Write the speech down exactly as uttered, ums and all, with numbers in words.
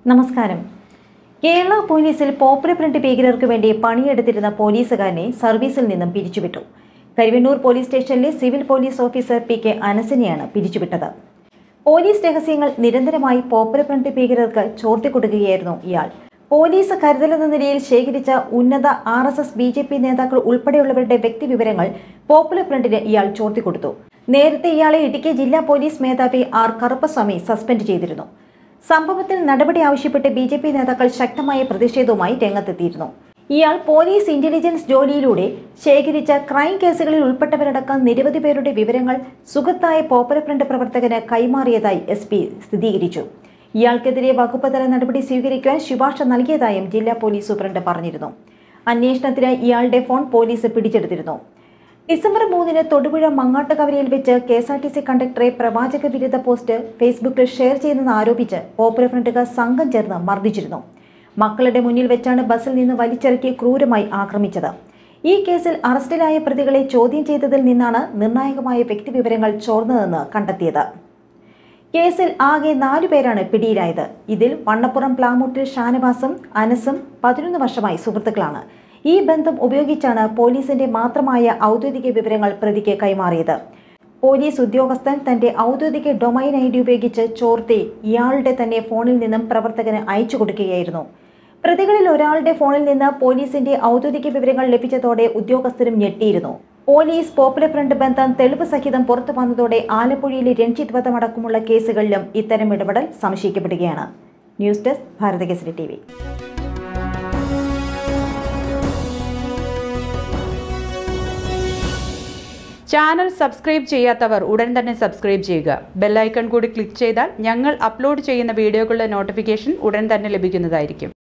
നമസ്കാരം. കേരള പോലീസിൽ popular front ഭീകരർക്ക് വേണ്ടി പണിയെടുത്തിരുന്ന പോലീസുകാരനെ സർവീസിൽ നിന്നും പിരിച്ചുവിട്ടു. കരുവന്നൂർ പോലീസ് സ്റ്റേഷനിലെ civil police officer P K അനസിനെയാണ് പിരിച്ചുവിട്ടത്. പോലീസ് രഹസ്യങ്ങൾ നിരന്തരമായി പോപ്പുലർ ഫ്രണ്ട് ഭീകരർക്ക് ചോർത്തിക്കൊടുക്കുകയായിരുന്നു ഇയാൾ. പോലീസ് കരുതലെന്ന നിലയിൽ ശേഖരിച്ച ഉന്നത R S S B J P നേതാക്കൾ ഉൾപ്പെടെയുള്ളവരുടെ വ്യക്തിവിവരങ്ങൾ പോപ്പുലർ ഫ്രണ്ടിന് ഇയാൾ ചോർത്തിക്കൊടുത്തു. നേരത്തെ ഇയാളെ ഇടുക്കി ജില്ലാ പോലീസ് മേധാവി ആർ കറുപ്പസ്വാമി സസ്പെൻഡ് ചെയ്തിരുന്നു. സംഭവത്തിൽ നടപടി ആവശ്യപ്പെട്ട് ബി ജെ പി നേതാക്കൾ ശക്തമായ പ്രതിഷേധവുമായി രംഗത്തെത്തിയിരുന്നു. ഇയാൾ പോലീസ് ഇന്റലിജൻസ് ജോലിയിലൂടെ ശേഖരിച്ച ക്രൈം കേസുകളിൽ ഉൾപ്പെട്ടവരടക്കം നിരവധി പേരുടെ വിവരങ്ങൾ സുഹൃത്തായ പോപ്പുലർ ഫ്രണ്ട് പ്രവർത്തകന് കൈമാറിയതായി എസ് പി സ്ഥിരീകരിച്ചു. ഇയാൾക്കെതിരെ വകുപ്പുതല നടപടി സ്വീകരിക്കുവാൻ ശുപാർശ നൽകിയതായും ജില്ലാ പോലീസ് സൂപ്രണ്ട് പറഞ്ഞിരുന്നു. അന്വേഷണത്തിന് ഇയാളുടെ ഫോൺ പോലീസ് പിടിച്ചെടുത്തിരുന്നു. ഡിസംബർ മൂന്നിന് തൊടുപുഴ മങ്ങാട്ടുകവലയിൽ വെച്ച് K S R T C കണ്ടക്ടറെ പ്രവാചക വിരുദ്ധ പോസ്റ്റ് ഫേസ്ബുക്കിൽ ഷെയർ ചെയ്തെന്ന് ആരോപിച്ച് പോപ്പുലർ ഫ്രണ്ടുകാർ സംഘം ചേർന്ന് മർദ്ദിച്ചിരുന്നു. മക്കളുടെ മുന്നിൽ വെച്ചാണ് ബസ്സിൽ നിന്ന് വലിച്ചിറക്കി ക്രൂരമായി ആക്രമിച്ചത്. ഈ കേസിൽ അറസ്റ്റിലായ പ്രതികളെ ചോദ്യം ചെയ്തതിൽ നിന്നാണ് നിർണായകമായ വ്യക്തിവിവരങ്ങൾ ചോർന്നതെന്ന് കണ്ടെത്തിയത്. കേസിൽ ആകെ നാലു പേരാണ് പിടിയിലായത്. ഇതിൽ വണ്ണപ്പുറം പ്ലാമൂട്ടിൽ ഷാനവാസും അനസും പതിനൊന്ന് വർഷമായി സുഹൃത്തുക്കളാണ്. ഈ ബന്ധം ഉപയോഗിച്ചാണ് പോലീസിന്റെ മാത്രമായ ഔദ്യോഗിക വിവരങ്ങൾ പ്രതിക്ക് കൈമാറിയത്. പോലീസ് ഉദ്യോഗസ്ഥൻ തന്റെ ഔദ്യോഗിക ഡൊമൈൻ ഐ ഡി ഉപയോഗിച്ച് ചോർത്തി ഇയാളുടെ തന്നെ ഫോണിൽ നിന്നും പ്രവർത്തകന് അയച്ചു കൊടുക്കുകയായിരുന്നു. പ്രതികളിൽ ഒരാളുടെ ഫോണിൽ നിന്ന് പോലീസിന്റെ ഔദ്യോഗിക വിവരങ്ങൾ ലഭിച്ചതോടെ ഉദ്യോഗസ്ഥരും ഞെട്ടിയിരുന്നു. പോലീസ് പോപ്പുലർ ഫ്രണ്ട് ബന്ധം തെളിവ് സഹിതം പുറത്തു വന്നതോടെ ആലപ്പുഴയിലെ രഞ്ജിത്ത് വധമടക്കമുള്ള കേസുകളിലും ഇത്തരം ഇടപെടൽ സംശയിക്കപ്പെടുകയാണ്. News desk Bharatakesari T V. Channel subscribe ചെയ്യാത്തവർ ഉടൻ തന്നെ സബ്സ്ക്രൈബ് ചെയ്യുക. ബെൽ ഐക്കൺ കൂടി ക്ലിക്ക് ചെയ്താൽ ഞങ്ങൾ അപ്ലോഡ് ചെയ്യുന്ന വീഡിയോകളുടെ നോട്ടിഫിക്കേഷൻ ഉടൻ തന്നെ ലഭിക്കുന്നതായിരിക്കും.